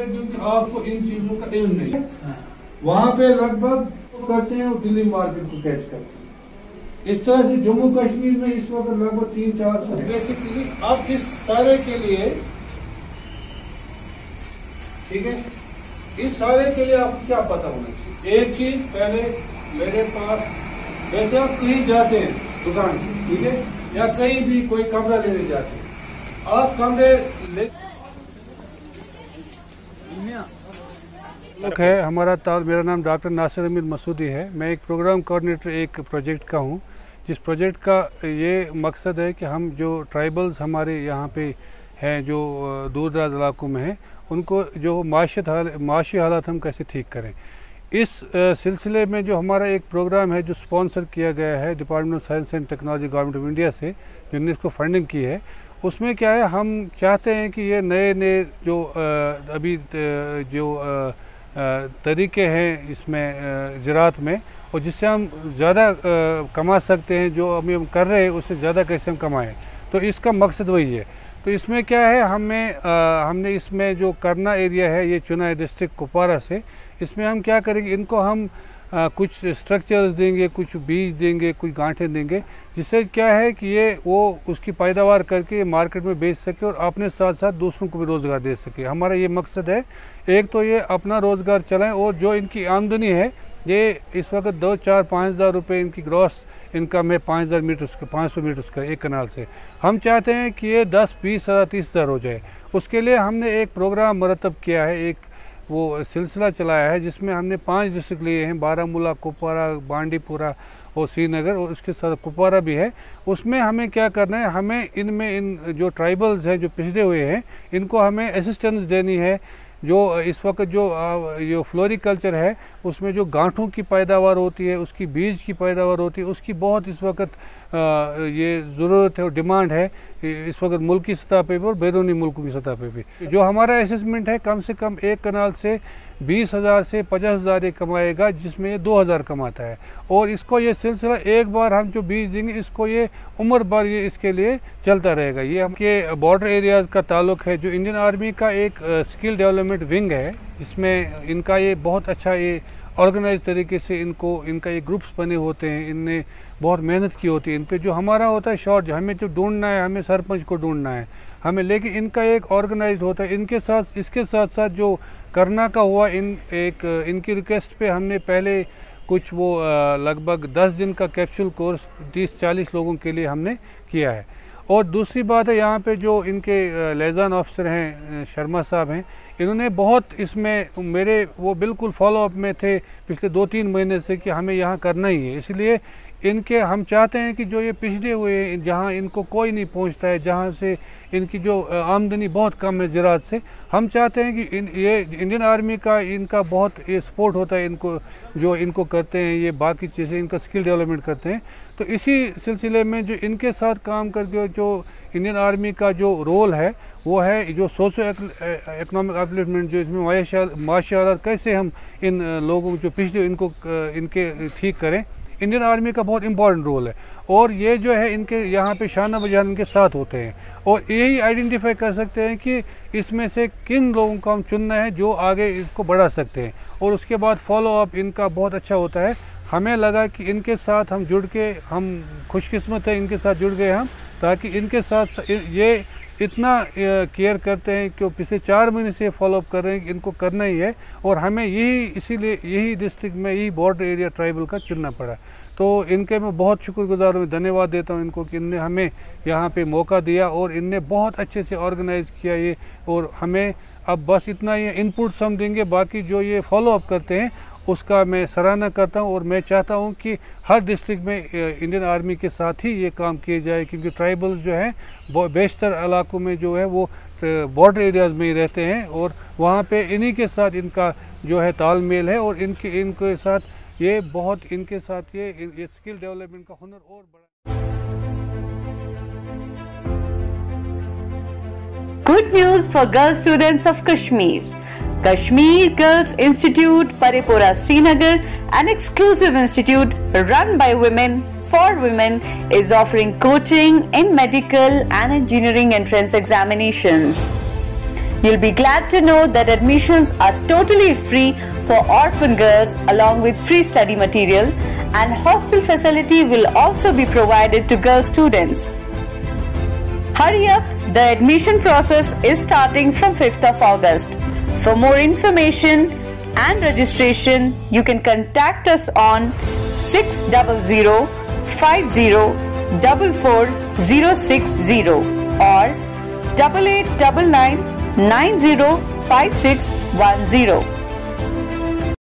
है क्योंकि आपको इन चीजों का इल्म नहीं है। वहाँ पे लगभग करते हैं और दिल्ली मार्केट को कैच करते हैं। इस तरह से जम्मू कश्मीर में इस वक्त लगभग 3-4 बेसिकली। अब इस सारे के लिए ठीक है, इस सारे के लिए आपको क्या पता होना चाहिए? एक चीज पहले मेरे पास, जैसे आप कहीं जाते हैं दुकान, ठीक है, या कहीं भी कोई कमरा लेने जाते हैं, आप कमरे ले है हमारा मेरा नाम डॉक्टर नासिर अमीर मसूदी है। मैं एक प्रोग्राम कोऑर्डिनेटर एक प्रोजेक्ट का हूँ, जिस प्रोजेक्ट का ये मकसद है कि हम जो ट्राइबल्स हमारे यहाँ पे हैं जो दूर दराज इलाकों में हैं, उनको जो माशी हालात हम कैसे ठीक करें। इस सिलसिले में जो हमारा एक प्रोग्राम है जो स्पॉन्सर किया गया है department of science and technology government of India से, जिनने इसको फंडिंग की है, उसमें क्या है, हम चाहते हैं कि ये नए जो अभी जो तरीके हैं इसमें ज़राअत में, और जिससे हम ज़्यादा कमा सकते हैं, जो अभी हम कर रहे हैं उससे ज़्यादा कैसे हम कमाएं, तो इसका मकसद वही है। तो इसमें क्या है, हमने इसमें जो करना एरिया है ये चुना है डिस्ट्रिक्ट कुपवारा से। इसमें हम क्या करेंगे, इनको हम कुछ स्ट्रक्चर्स देंगे, कुछ बीज देंगे, कुछ गांठें देंगे, जिससे क्या है कि ये वो उसकी पैदावार करके मार्केट में बेच सके और अपने साथ साथ दूसरों को भी रोज़गार दे सके। हमारा ये मकसद है, एक तो ये अपना रोज़गार चलाएं, और जो इनकी आमदनी है ये इस वक्त 2-4-5 हज़ार रुपये इनकी ग्रॉस इनकम है 5,000 मीटर का, 500 मीटर का एक कनाल से। हम चाहते हैं कि ये 10-20 हज़ार 30 हज़ार हो जाए। उसके लिए हमने एक प्रोग्राम मरतब किया है, एक वो सिलसिला चलाया है, जिसमें हमने 5 डिस्ट्रिक्ट लिए हैं, बारामूला, कुपवारा, बांडीपुरा और श्रीनगर, और उसके साथ कुपवारा भी है। उसमें हमें क्या करना है, हमें इन जो ट्राइबल्स हैं जो पिछड़े हुए हैं, इनको हमें असिस्टेंस देनी है। जो इस वक्त जो फ्लोरिकल्चर है उसमें जो गांठों की पैदावार होती है, उसकी बीज की पैदावार होती है, उसकी बहुत इस वक्त ये ज़रूरत है और डिमांड है इस वक्त मुल्क की सतह पे भी और बैरूनी मुल्कों की सतह पे भी। जो हमारा असेसमेंट है, कम से कम एक कनाल से 20,000 से 50,000 ये कमाएगा, जिसमें ये 2,000 कमाता है। और इसको ये सिलसिला एक बार हम जो बीज देंगे, इसको ये उम्र भर ये इसके लिए चलता रहेगा। ये हमके बॉर्डर एरियाज़ का ताल्लुक है। जो इंडियन आर्मी का एक स्किल डेवलपमेंट विंग है, इसमें इनका ये बहुत अच्छा ये ऑर्गेनाइज तरीके से इनका ये ग्रुप्स बने होते हैं, इनने बहुत मेहनत की होती है इन पे। जो हमारा होता है शॉर्ट, हमें जो ढूंढना है, हमें सरपंच को ढूंढना है हमें, लेकिन इनका एक ऑर्गेनाइज होता है। इसके साथ साथ जो करना का हुआ, इनकी रिक्वेस्ट पे हमने पहले कुछ वो लगभग 10 दिन का कैप्सूल कोर्स 30-40 लोगों के लिए हमने किया है। और दूसरी बात है, यहाँ पे जो इनके लेज़ान ऑफिसर हैं, शर्मा साहब हैं, इन्होंने बहुत इसमें वो बिल्कुल फॉलोअप में थे पिछले 2-3 महीने से कि हमें यहाँ करना ही है। इसलिए हम चाहते हैं कि जो ये पिछड़े हुए हैं, जहाँ इनको कोई नहीं पहुँचता है, जहाँ से इनकी जो आमदनी बहुत कम है ज़राअत से, हम चाहते हैं कि ये इंडियन आर्मी का इनका बहुत ये सपोर्ट होता है इनको, जो इनको करते हैं, ये बाकी चीज़ें इनका स्किल डेवलपमेंट करते हैं। तो इसी सिलसिले में जो इनके साथ काम करके जो इंडियन आर्मी का जो रोल है वो है जो सोशो इकोनॉमिक अपलिफ्टमेंट, जो इसमें माशी हालात कैसे हम इन लोगों जो पिछले इनके ठीक करें, इंडियन आर्मी का बहुत इंपॉर्टेंट रोल है। और ये जो है इनके यहाँ पे शाना बजान इनके साथ होते हैं, और यही आइडेंटिफाई कर सकते हैं कि इसमें से किन लोगों को हम चुनना है जो आगे इसको बढ़ा सकते हैं, और उसके बाद फॉलो अप इनका बहुत अच्छा होता है। हमें लगा कि इनके साथ हम जुड़ के, हम खुशकिस्मत है इनके साथ जुड़ गए हम, ताकि इनके साथ ये इतना केयर करते हैं कि पिछले 4 महीने से फॉलोअप कर रहे हैं कि इनको करना ही है, और हमें इसीलिए यही डिस्ट्रिक्ट में यही बॉर्डर एरिया ट्राइबल का चुनना पड़ा। तो इनके मैं बहुत शुक्रगुजार हूँ, धन्यवाद देता हूँ इनको कि इनने हमें यहाँ पे मौका दिया और इनने बहुत अच्छे से ऑर्गेनाइज़ किया ये। और हमें अब बस इतना ही इनपुट्स हम देंगे, बाकी जो ये फॉलोअप करते हैं उसका मैं सराहना करता हूं। और मैं चाहता हूं कि हर डिस्ट्रिक्ट में इंडियन आर्मी के साथ ही ये काम किए जाए, क्योंकि ट्राइबल्स जो हैं बेशतर इलाकों में जो है वो बॉर्डर एरियाज़ में ही रहते हैं, और वहाँ पे इन्हीं के साथ इनका जो है तालमेल है, और इनके साथ ये बहुत इनके साथ ये स्किल डेवलपमेंट का हुनर और बड़ा। Good news for girl students of Kashmir. Kashmir Girls Institute, Paripura, Srinagar, an exclusive institute run by women for women, is offering coaching in medical and engineering entrance examinations. You'll be glad to know that admissions are totally free for orphan girls along with free study material, and hostel facility will also be provided to girl students. Hurry up, the admission process is starting from 5th of August. For more information and registration, you can contact us on 600-5044-060 or 8899905610.